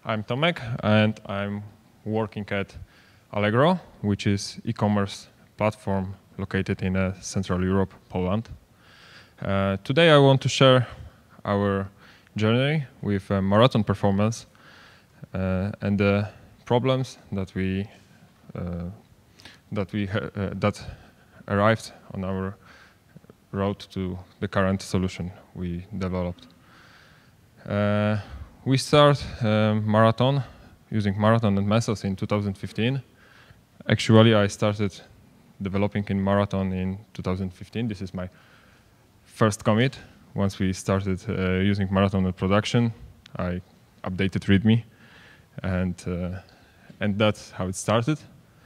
I'm Tomek, and I'm working at Allegro, which is e-commerce platform located in Central Europe, Poland. Today I want to share our journey with marathon performance and the problems that that arrived on our road to the current solution we developed. We start marathon using Marathon and Mesos in 2015. Actually, I started developing in Marathon in 2015. This is my first commit. Once we started using Marathon in production, I updated README, and that's how it started.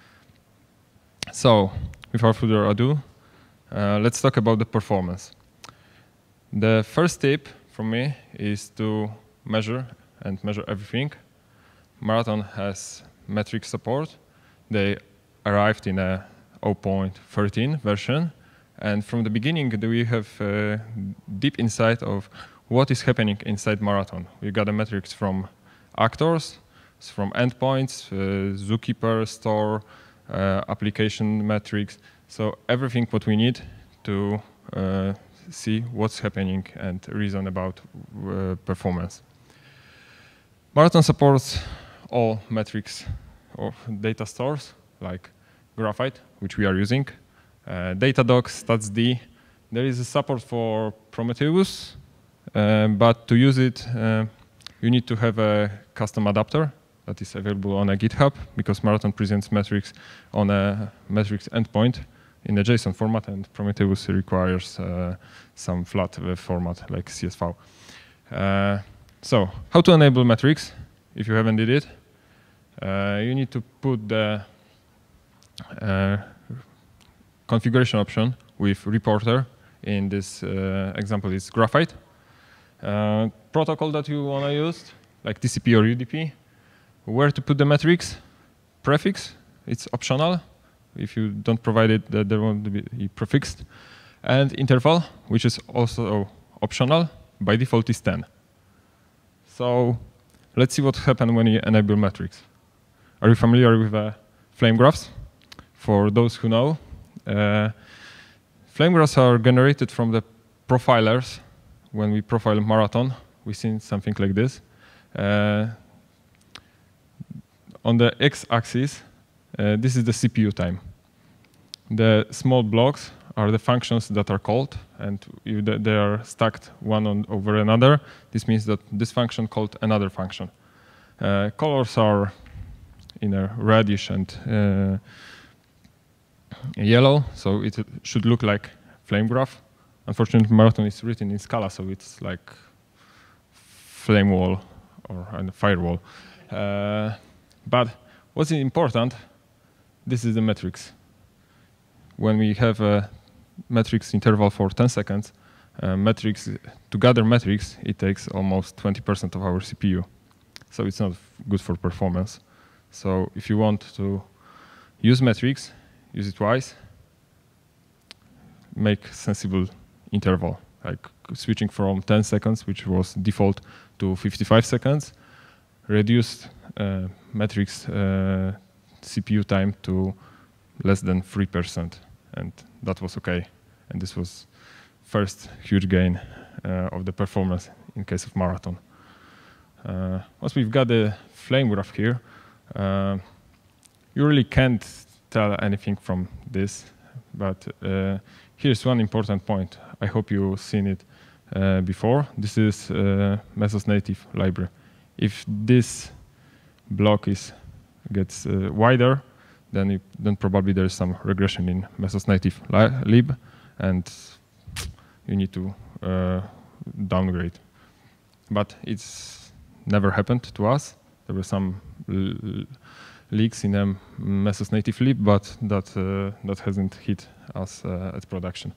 So, without further ado, let's talk about the performance. The first tip from me is to measure everything. Marathon has metric support. They arrived in a 0.13 version, and from the beginning we have deep insight of what is happening inside Marathon. We got the metrics from actors, from endpoints, Zookeeper, store, application metrics. So everything what we need to see what's happening and reason about performance. Marathon supports all metrics of data stores like Graphite, which we are using, Datadog, StatsD. There is a support for Prometheus, but to use it, you need to have a custom adapter that is available on a GitHub, because Marathon presents metrics on a metrics endpoint in a JSON format, and Prometheus requires some flat format like CSV. So, how to enable metrics? If you haven't did it, you need to put the configuration option with reporter. In this example, is Graphite. Protocol that you want to use, like TCP or UDP. Where to put the metrics? Prefix, it's optional. If you don't provide it, there won't be prefixed. And interval, which is also optional, by default is 10. So let's see what happens when you enable metrics. Are you familiar with flame graphs? For those who know, flame graphs are generated from the profilers. When we profile Marathon, we see something like this. On the x-axis, this is the CPU time. The small blocks are the functions that are called, and if they are stacked one over another, this means that this function called another function. Colors are in a reddish and yellow, so it should look like flame graph. Unfortunately, Marathon is written in Scala, so it's like flame wall or a firewall. But what's important, this is the metrics. When we have a metrics interval for 10 seconds, to gather metrics, it takes almost 20% of our CPU. So it's not good for performance. So if you want to use metrics, use it wise, make sensible interval, like switching from 10 seconds, which was default, to 55 seconds, reduced metrics CPU time to less than 3%, and that was okay. And this was first huge gain of the performance in case of Marathon. Once we've got the flame graph here, you really can't tell anything from this, but here's one important point. I hope you've seen it before. This is Mesos native library. If this block gets wider, then probably there's some regression in Mesos native lib, and you need to downgrade. But it's never happened to us. There were some leaks in a Mesos native lib, but that hasn't hit us at production.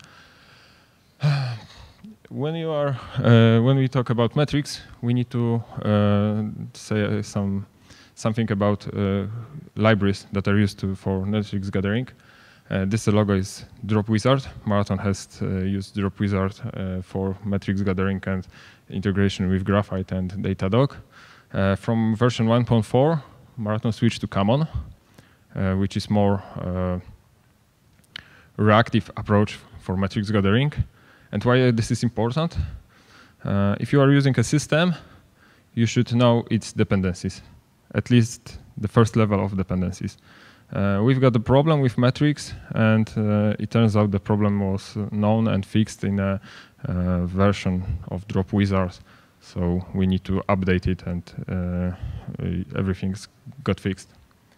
When we talk about metrics, we need to say something about libraries that are used for metrics gathering. This logo is Drop Wizard. Marathon has used Drop Wizard for metrics gathering and integration with Graphite and Datadog. From version 1.4, Marathon switched to Common, which is more reactive approach for metrics gathering. And why this is important? If you are using a system, you should know its dependencies, at least the first level of dependencies. We've got a problem with metrics, and it turns out the problem was known and fixed in a version of Drop Wizard. So we need to update it, and everything's got fixed.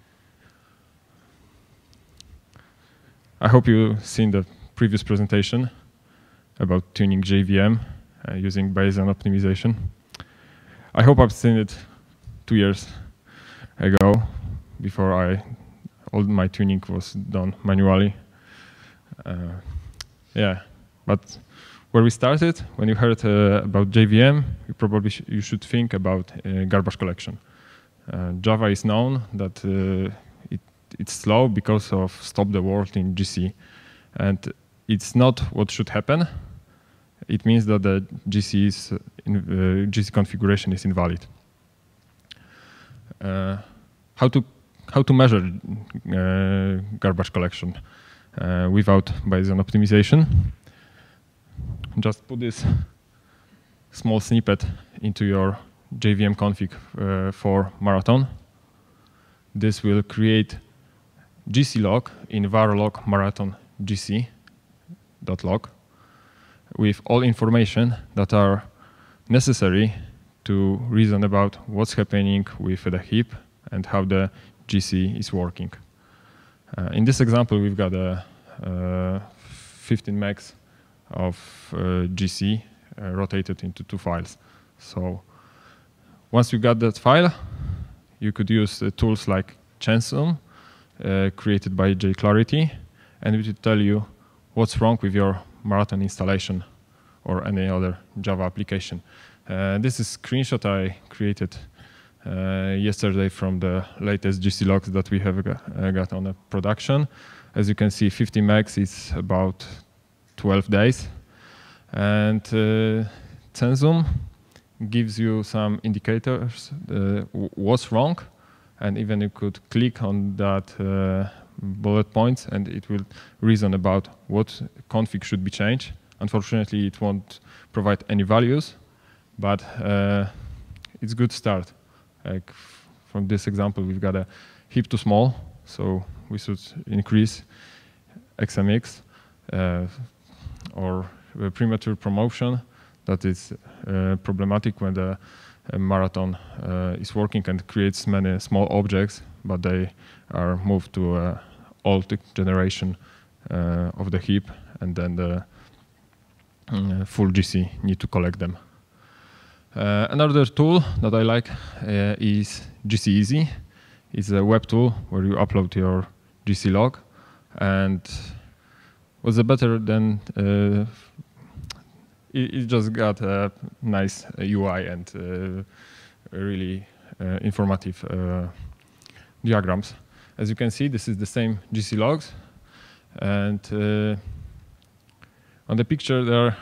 I hope you've seen the previous presentation about tuning JVM using Bayesian optimization. I hope I've seen it 2 years ago, before all my tuning was done manually. Yeah, but where we started, when you heard about JVM, you should think about garbage collection. Java is known that it's slow because of stop the world in GC, and it's not what should happen. It means that the GC configuration is invalid. How to measure garbage collection without Bayesian optimization? Just put this small snippet into your JVM config for Marathon. This will create GC log in var log marathon gc.log with all information that are necessary to reason about what's happening with the heap and how the GC is working. In this example, we've got a 15 megs of GC rotated into 2 files. So once you got that file, you could use tools like Chansum, created by JClarity, and it will tell you what's wrong with your Marathon installation or any other Java application. This is a screenshot I created yesterday from the latest GC logs that we have got on a production. As you can see, 50 megs is about 12 days. And Chansum gives you some indicators what's wrong, and even you could click on that bullet points and it will reason about what config should be changed. Unfortunately, it won't provide any values, but it's a good start. Like from this example, we've got a heap too small, so we should increase XMX, or premature promotion that is problematic when the Marathon is working and creates many small objects, but they are moved to old generation of the heap, and then the full GC need to collect them. Another tool that I like is GC Easy. It's a web tool where you upload your GC log, and what's better than it just got a nice UI and really informative diagrams. As you can see, this is the same GC logs, and on the picture there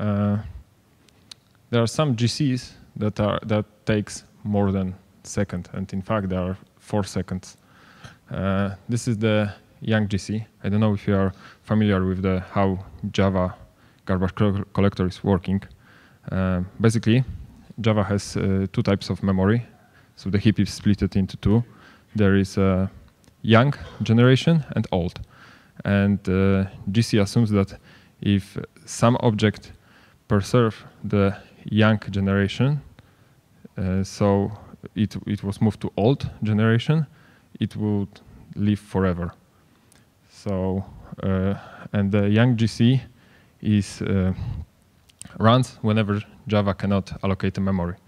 are some GCs that takes more than a second, and in fact there are 4 seconds. This is the young GC. I don't know if you are familiar with how Java garbage collector is working. Basically, Java has 2 types of memory. So the heap is split into 2. There is a young generation and old. And GC assumes that if some object preserve the young generation, so it was moved to old generation, it would live forever. So, and the young GC is runs whenever Java cannot allocate the memory.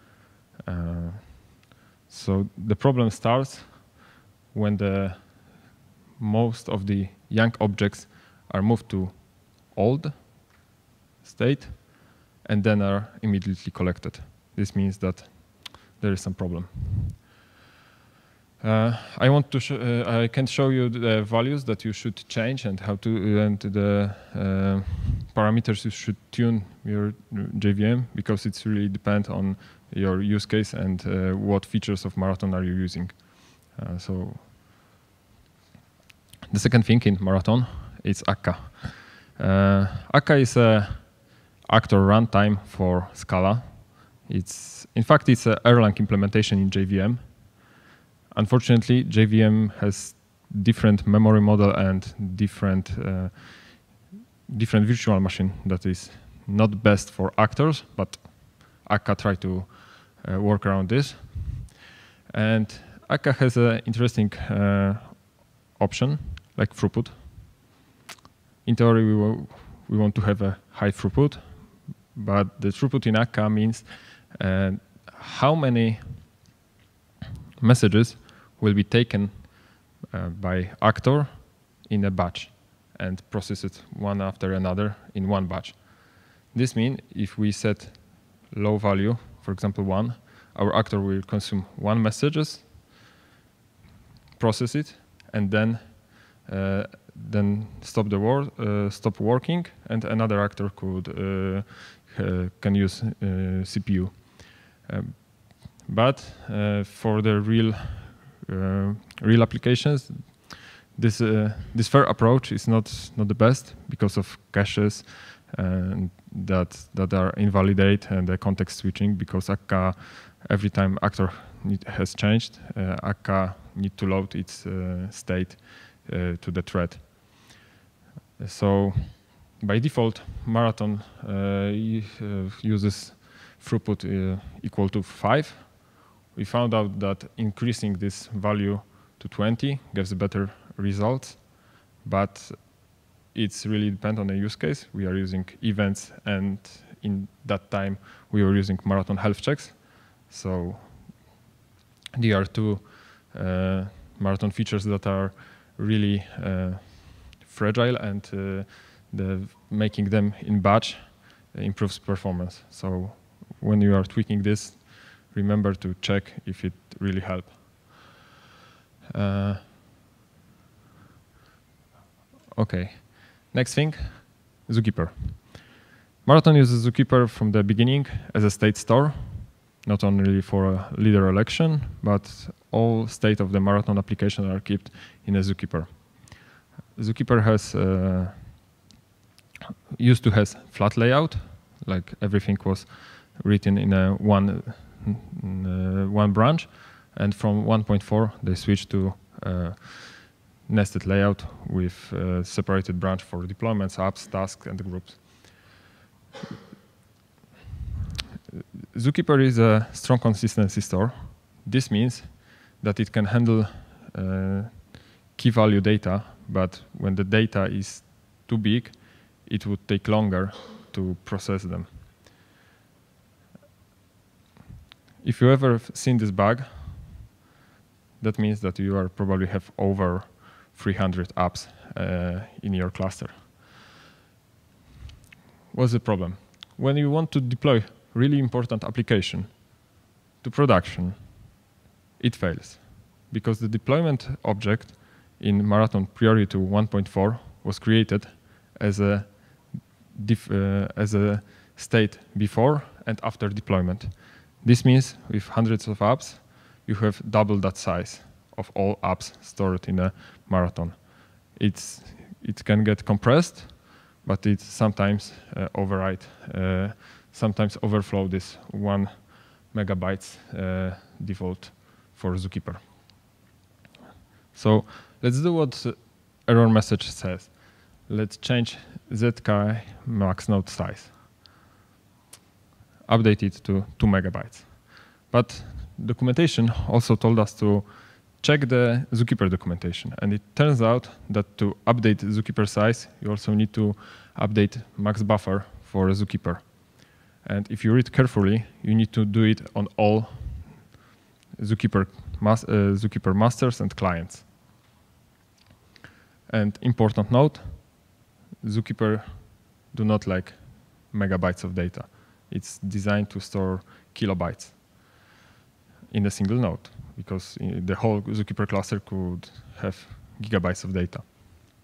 So the problem starts when most of the young objects are moved to old state and then are immediately collected. This means that there is some problem. I can show you the values that you should change and how to, and the parameters you should tune your JVM, because it's really depend on your use case and what features of Marathon are you using. So the second thing in Marathon is akka. Akka is a actor runtime for Scala. In fact, it's an Erlang implementation in JVM. Unfortunately, JVM has different memory model and different virtual machine that is not best for actors, but akka try to work around this. And akka has an interesting option like throughput. In theory, we want to have a high throughput, but the throughput in akka means how many messages will be taken by actor in a batch and process it one after another in one batch. This means if we set low value, for example 1, our actor will consume 1 messages, process it, and then stop working, and another actor can use CPU. But for the real applications, this fair approach is not the best because of caches that are invalidate and the context switching, because akka every time actor has changed, akka need to load its state to the thread. So by default, Marathon uses throughput equal to 5. We found out that increasing this value to 20 gives better results, but it's really depends on the use case. We are using events, and in that time we were using Marathon health checks. So there are two Marathon features that are really fragile, and making them in batch improves performance. So when you are tweaking this, remember to check if it really helps. Okay, next thing, Zookeeper. Marathon uses Zookeeper from the beginning as a state store, not only for a leader election, but all state of the Marathon application are kept in a Zookeeper. Zookeeper used to have flat layout, like everything was written in a one branch, and from 1.4 they switched to nested layout with separated branch for deployments, apps, tasks, and groups. Zookeeper is a strong consistency store. This means that it can handle key value data, but when the data is too big, it would take longer to process them. If you ever seen this bug, that means that you are probably have over 300 apps in your cluster. What's the problem? When you want to deploy really important application to production, it fails, because the deployment object in Marathon prior to 1.4 was created as a state before and after deployment. This means with hundreds of apps, you have double that size of all apps stored in a Marathon. It can get compressed, but it sometimes sometimes overflow this 1 megabytes default for Zookeeper. So let's do what error message says. Let's change ZK max node size. Update it to 2 megabytes. But documentation also told us to check the Zookeeper documentation. And it turns out that to update Zookeeper size, you also need to update max buffer for Zookeeper. And if you read carefully, you need to do it on all Zookeeper masters and clients. And important note, Zookeeper do not like megabytes of data. It's designed to store kilobytes in a single node, because the whole Zookeeper cluster could have gigabytes of data.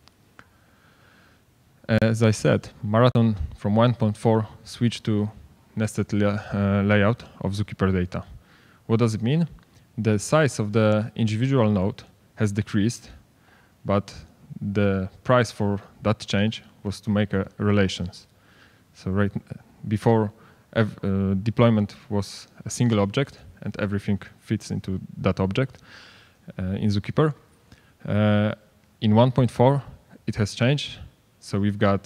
As I said, Marathon from 1.4 switched to nested layout of Zookeeper data. What does it mean? The size of the individual node has decreased, but the price for that change was to make relations. So right before deployment was a single object and everything fits into that object in Zookeeper. In 1.4 it has changed, so we've got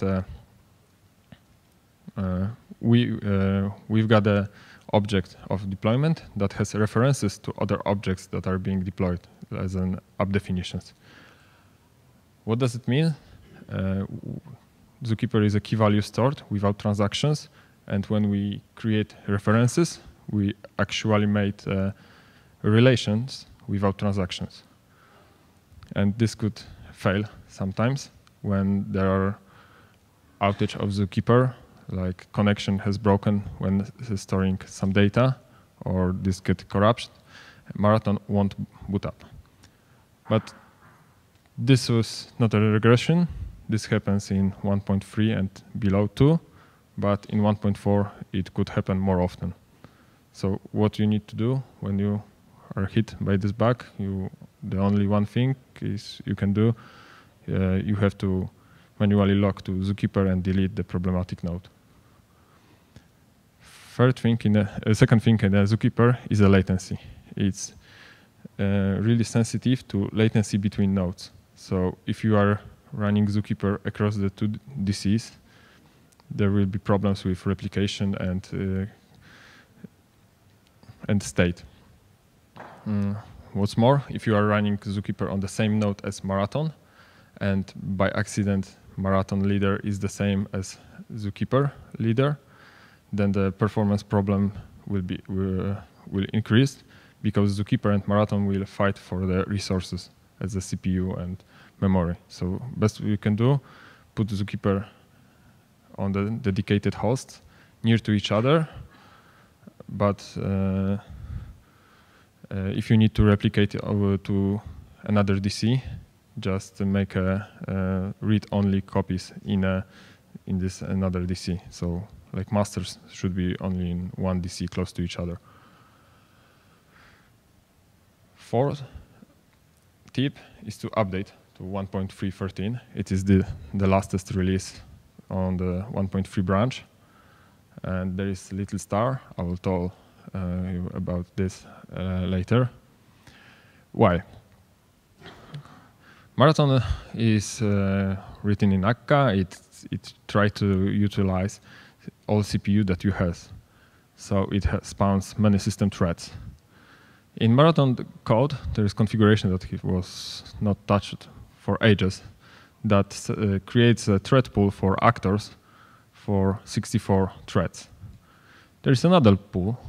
we've got a object of deployment that has references to other objects that are being deployed as an app definitions. What does it mean? Zookeeper is a key value stored without transactions, and when we create references, we actually made relations without transactions. And this could fail sometimes when there are outage of Zookeeper, like connection has broken when storing some data, or this get corrupted. Marathon won't boot up. But this was not a regression. This happens in 1.3 and below too, but in 1.4 it could happen more often. So what you need to do when you are hit by this bug, the only one thing is you can do, you have to manually log to Zookeeper and delete the problematic node. Second thing in the Zookeeper is the latency. It's really sensitive to latency between nodes. So if you are running Zookeeper across the two DCs, there will be problems with replication and state. What's more, if you are running Zookeeper on the same node as Marathon, and by accident Marathon leader is the same as Zookeeper leader, then the performance problem will increase, because Zookeeper and Marathon will fight for the resources as the CPU and memory. So best we can do, put Zookeeper on the dedicated hosts near to each other, but if you need to replicate it over to another DC, just make a read-only copies in this another DC. So like masters should be only in one DC close to each other. Fourth tip is to update to 1.3.13. It is the latest release on the 1.3 branch, and there is a little star. I will tell you about this later. Why? Marathon is written in Akka. It tries to utilize all CPU that you have, so it spawns many system threads. In Marathon code, there is configuration that it was not touched for ages that creates a thread pool for actors for 64 threads. There is another pool,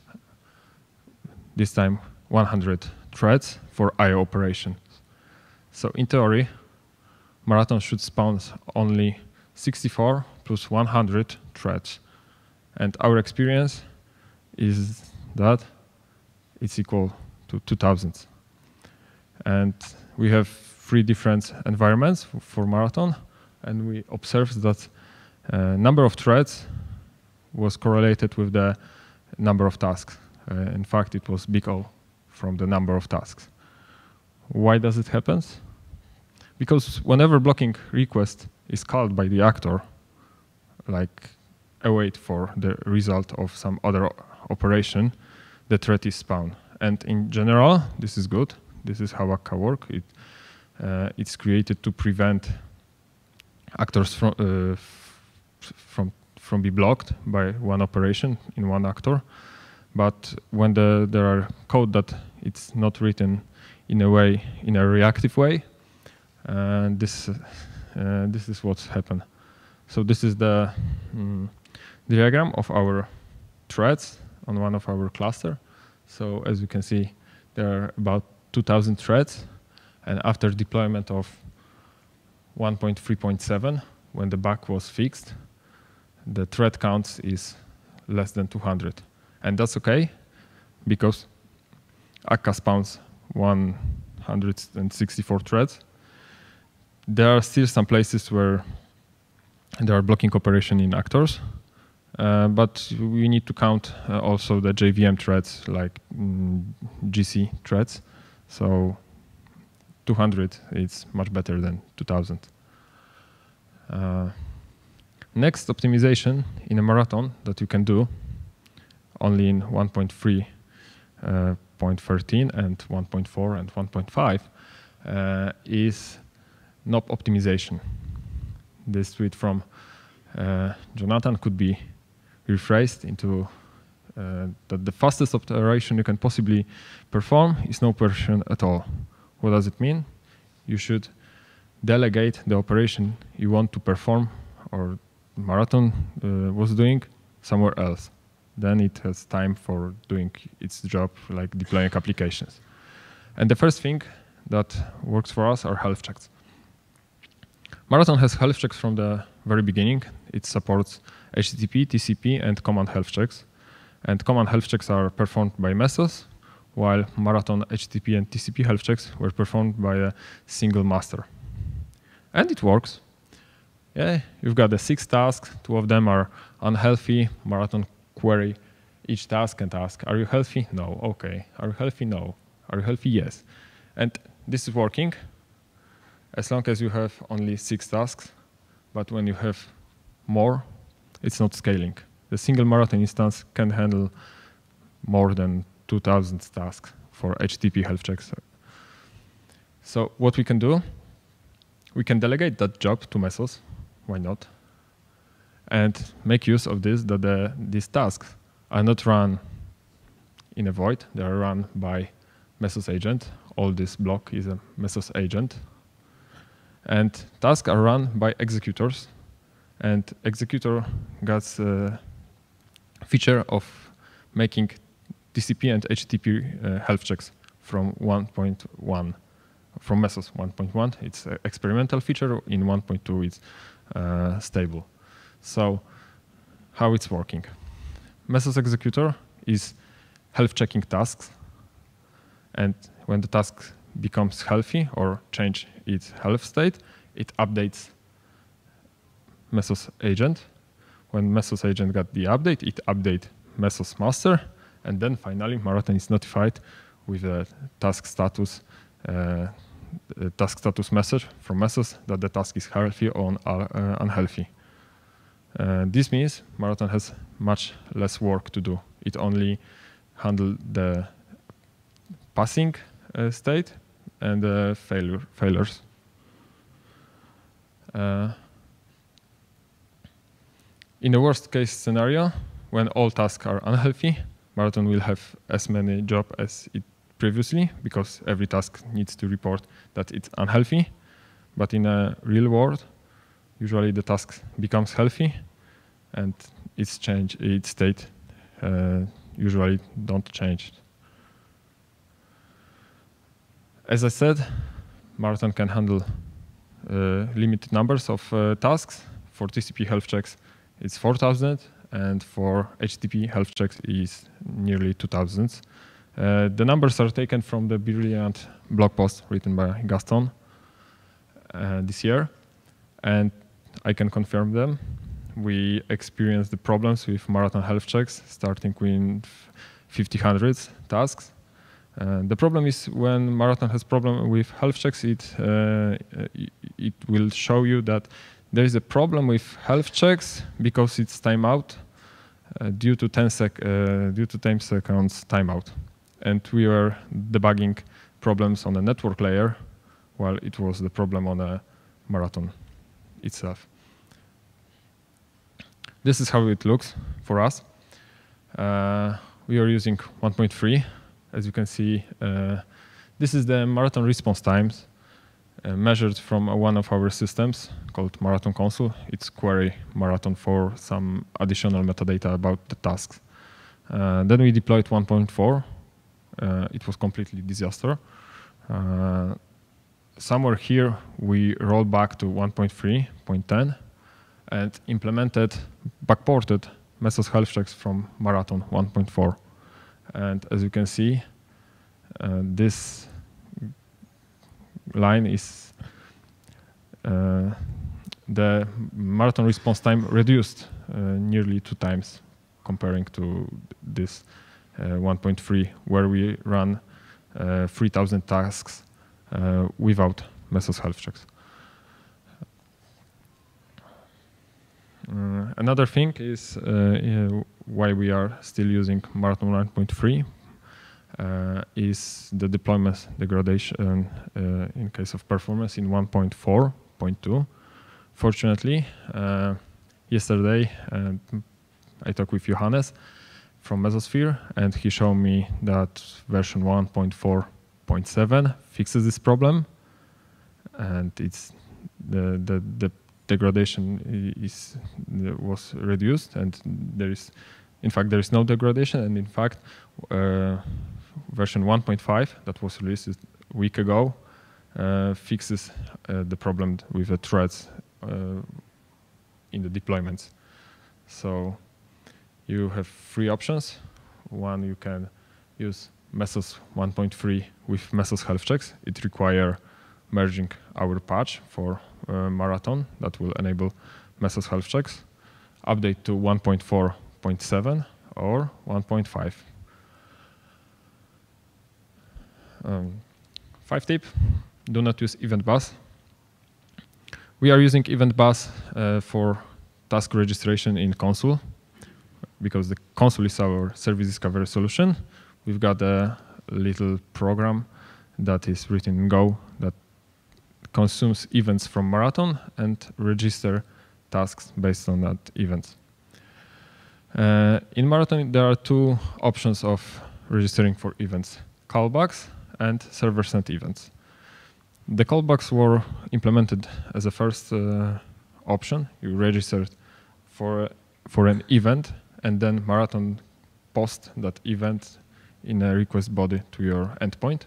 this time 100 threads for I/O operations. So in theory, Marathon should spawn only 64 plus 100 threads. And our experience is that it's equal to 2000. And we have 3 different environments for Marathon, and we observed that number of threads was correlated with the number of tasks. In fact, it was big O from the number of tasks. Why does it happen? Because whenever blocking request is called by the actor, like await for the result of some other operation, the thread is spawned. And in general, this is good. This is how Akka works. It's created to prevent actors from being blocked by one operation in one actor. But when there are code that it's not written in a reactive way, this is what's happened. So this is the diagram of our threads on one of our cluster. So as you can see, there are about 2,000 threads, and after deployment of 1.3.7, when the bug was fixed, the thread count is less than 200. And that's okay, because Akka spawns 164 threads. There are still some places where there are blocking operation in actors, but we need to count also the JVM threads, like GC threads. So 200 is much better than 2000. Next optimization in a marathon that you can do only in 1.3.13 and 1.4 and 1.5 is knob optimization. This tweet from Jonathan could be rephrased into that the fastest operation you can possibly perform is no operation at all. What does it mean? You should delegate the operation you want to perform or marathon was doing somewhere else. Then it has time for doing its job, like deploying applications. And the first thing that works for us are health checks. Marathon has health checks from the very beginning. It supports HTTP, TCP, and command health checks. And command health checks are performed by Mesos, while Marathon HTTP and TCP health checks were performed by a single master. And it works. Yeah, you've got the 6 tasks. 2 of them are unhealthy. Marathon query each task and ask, are you healthy? No. OK. Are you healthy? No. Are you healthy? Yes. And this is working as long as you have only 6 tasks. But when you have more, it's not scaling. The single Marathon instance can handle more than 2,000 tasks for HTTP health checks. So what we can do, we can delegate that job to Mesos. Why not? And make use of this, that these tasks are not run in a void. They are run by Mesos agent. All this block is a Mesos agent. And tasks are run by executors. And executor gets a feature of making TCP and HTTP health checks from 1.1. From Mesos 1.1, it's an experimental feature. In 1.2, it's stable. So how it's working? Mesos executor is health checking tasks. And when the task becomes healthy or change its health state, it updates Mesos agent. When Mesos agent got the update, it updates Mesos master. And then finally, Marathon is notified with a task status message from Mesos that the task is healthy or unhealthy. This means Marathon has much less work to do. It only handles the passing state and the failures. In the worst case scenario, when all tasks are unhealthy, Marathon will have as many jobs as it previously, because every task needs to report that it's unhealthy. But in a real world, usually the task becomes healthy, and its state usually don't change. As I said, Marathon can handle limited numbers of tasks. For TCP health checks, it's 4,000, and for HTTP health checks is nearly 2,000. The numbers are taken from the brilliant blog post written by Gaston this year, and I can confirm them. We experienced the problems with Marathon health checks, starting with 5,000 tasks. The problem is when Marathon has problem with health checks, it will show you that there is a problem with health checks because it's timeout due to 10 seconds timeout. And we were debugging problems on the network layer, while it was the problem on a Marathon itself. This is how it looks for us. We are using 1.3. As you can see, this is the Marathon response times measured from one of our systems called Marathon Console. It's query Marathon for some additional metadata about the tasks. Then we deployed 1.4. It was completely disaster. Somewhere here, we rolled back to 1.3.10 and implemented, backported Mesos health checks from Marathon 1.4. And as you can see, this line is the Marathon response time reduced nearly 2 times comparing to this 1.3, where we run 3,000 tasks without Mesos health checks. Another thing is why we are still using Marathon 1.3 is the deployment degradation in case of performance in 1.4.2. Fortunately, yesterday I talked with Johannes from Mesosphere, and he showed me that version 1.4.7 fixes this problem, and it's the degradation was reduced, and there is no degradation, and in fact version 1.5 that was released a week ago fixes the problem with the threads in the deployments. So you have 3 options. One, you can use Mesos 1.3 with Mesos health checks. It requires merging our patch for Marathon that will enable Mesos health checks. Update to 1.4.7 or 1.5. 5 tip: do not use event bus. We are using event bus for task registration in console, because the console is our service discovery solution. We've got a little program that is written in Go that consumes events from Marathon and register tasks based on that event. In Marathon, there are 2 options of registering for events: callbacks and server-sent events. The callbacks were implemented as a first option. You registered for an event, and then Marathon posts that event in a request body to your endpoint.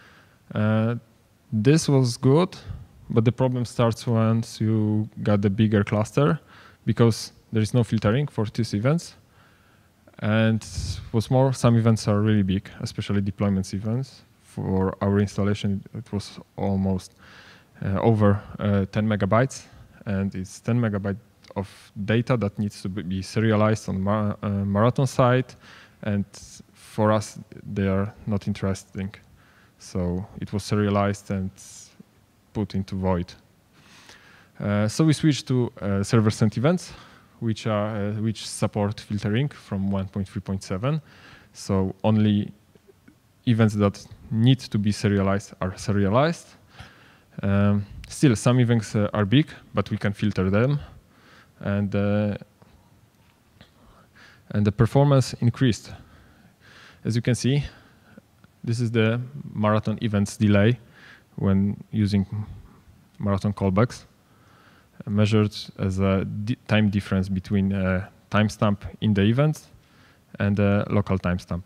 This was good, but the problem starts once you got the bigger cluster, because there is no filtering for these events. And what's more, some events are really big, especially deployments events. For our installation, it was almost over 10 megabytes, and it's 10 megabytes of data that needs to be serialized on Marathon side, and for us, they are not interesting. So it was serialized and put into void. So we switched to server-sent events, which support filtering from 1.3.7. So only events that need to be serialized are serialized. Still, some events are big, but we can filter them, and the performance increased. As you can see, this is the Marathon events delay when using Marathon callbacks, measured as a time difference between a timestamp in the event and a local timestamp.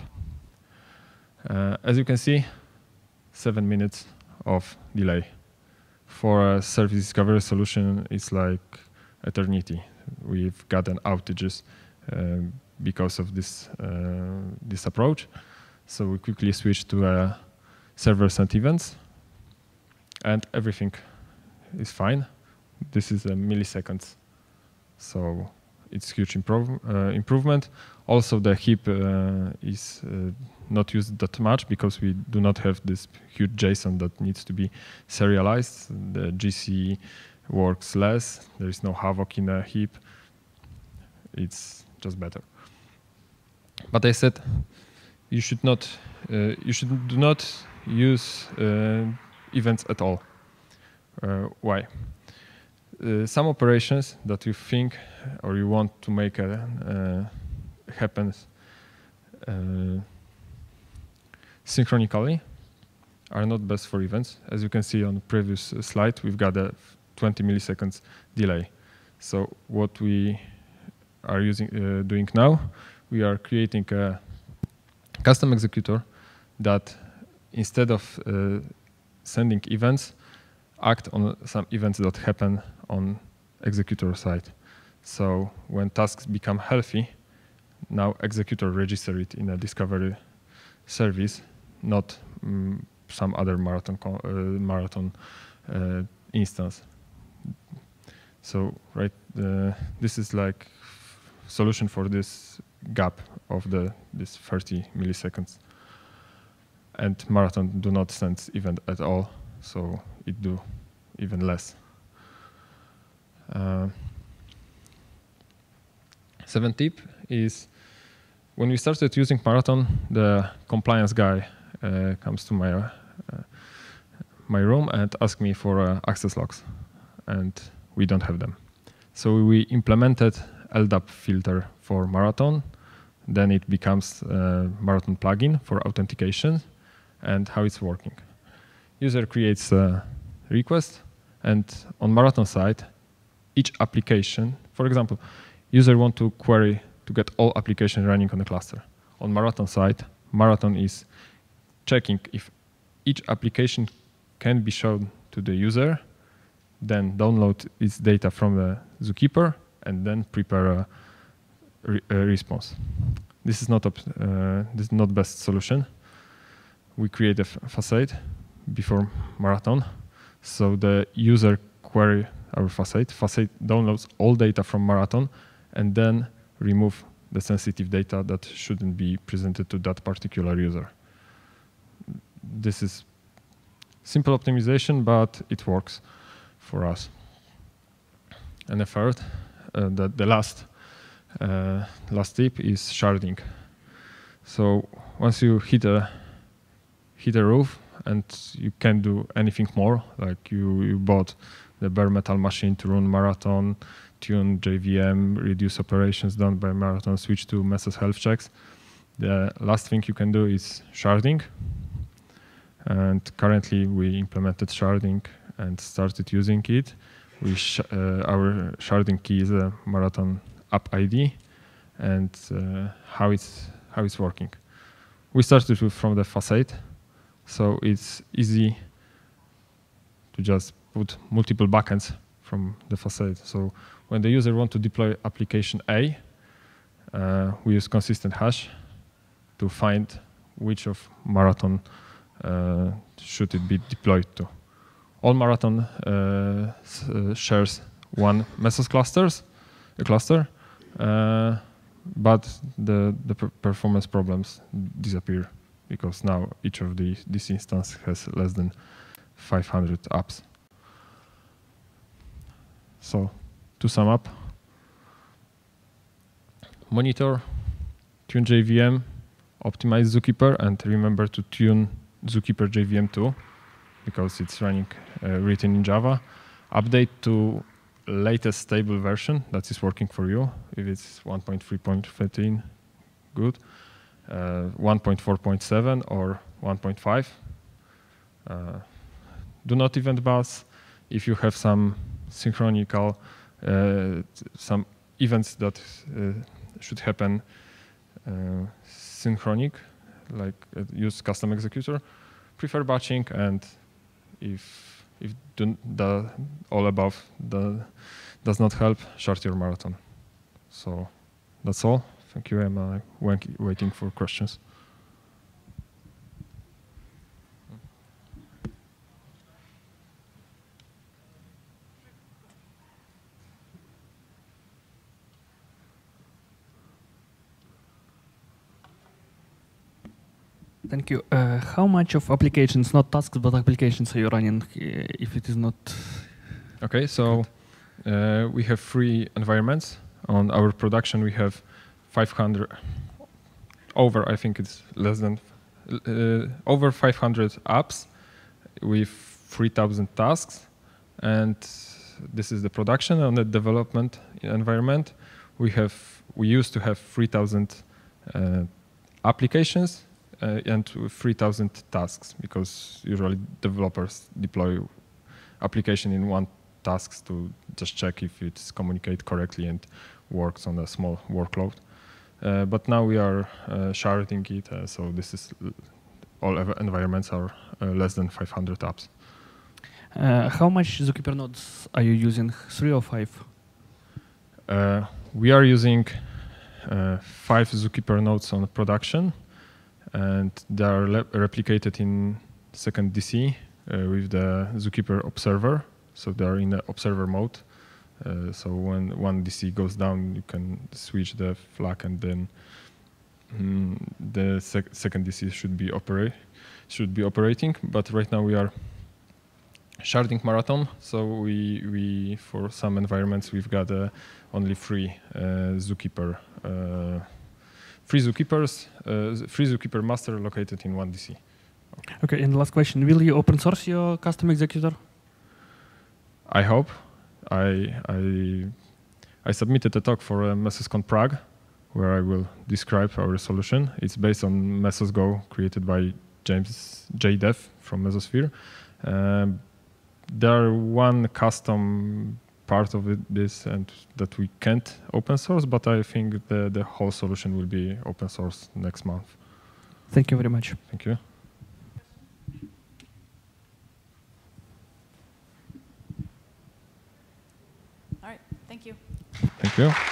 As you can see, 7 minutes of delay. For a service discovery solution, it's like eternity. We've gotten outages because of this approach. So we quickly switched to server-sent events, and everything is fine. This is a milliseconds, so it's huge improvement. Also, the heap is not used that much, because we do not have this huge JSON that needs to be serialized. The GC works less. There is no havoc in a heap. It's just better. But I said you should do not use events at all. Why? Some operations that you think or you want to make happen synchronically are not best for events. As you can see on the previous slide, we've got a 20 milliseconds delay. So what we are doing now, we are creating a custom executor that, instead of sending events, act on some events that happen on executor side. So when tasks become healthy, now executor register it in a discovery service, not some other Marathon instance. So this is like solution for this gap of this 30 milliseconds. And Marathon do not sense event at all, so it do even less. Seventh tip is when we started using Marathon, the compliance guy comes to my room and asks me for access logs, and we don't have them. So we implemented LDAP filter for Marathon. Then it becomes a Marathon plugin for authentication. And how it's working. User creates a request, and on Marathon side, each application, for example, user want to query to get all applications running on the cluster. On Marathon side, Marathon is checking if each application can be shown to the user, then download its data from the Zookeeper, and then prepare a response. This is not best solution. We create a facade before Marathon, so the user query our facade. Facade downloads all data from Marathon, and then remove the sensitive data that shouldn't be presented to that particular user. This is simple optimization, but it works for us. And the third, the last tip is sharding. So once you hit a roof and you can't do anything more, like you bought the bare metal machine to run Marathon, tune JVM, reduce operations done by Marathon, switch to Mesos health checks. The last thing you can do is sharding. And currently we implemented sharding and started using it. Our sharding key is a Marathon app ID, and how it's working. We started from the facade. So it's easy to just put multiple backends from the facade. So when the user wants to deploy application A, we use consistent hash to find which of Marathon should it be deployed to. All Marathon shares one Mesos cluster, but the performance problems disappear, because now each of this instance has less than 500 apps. So to sum up, monitor, tune JVM, optimize Zookeeper, and remember to tune Zookeeper JVM too, because it's running written in Java. Update to latest stable version that is working for you. If it's 1.3.13, good. 1.4.7 or 1.5. Do not event bus. If you have some synchronical, some events that should happen synchronic, like use custom executor, prefer batching, and if the all above does not help, short your Marathon. So that's all. Thank you. I'm waiting for questions. Thank you. How much of applications, not tasks, but applications are you running if it is not? Okay, so we have 3 environments. On our production, we have 500, I think it's less than, over 500 apps with 3,000 tasks. And this is the production. On the development environment, we used to have 3,000 applications and 3,000 tasks, because usually developers deploy application in one task to just check if it's communicate correctly and works on a small workload. But now we are sharding it, so this is all environments are less than 500 apps. How much Zookeeper nodes are you using? 3 or 5? We are using 5 Zookeeper nodes on production, and they are replicated in second DC with the Zookeeper observer. So they are in the observer mode So when one DC goes down, you can switch the flag, and then the second DC should be operating. But right now we are sharding marathon, so we for some environments we've got only three zookeeper master located in one DC. Okay, and the last question: will you open source your custom executor? I hope. I submitted a talk for MesosCon Prague, where I will describe our solution. It's based on Mesos Go, created by James J. Dev from Mesosphere. There are one custom part of this and that we can't open source, but I think the whole solution will be open source next month. Thank you very much. Thank you. All right, thank you. Thank you.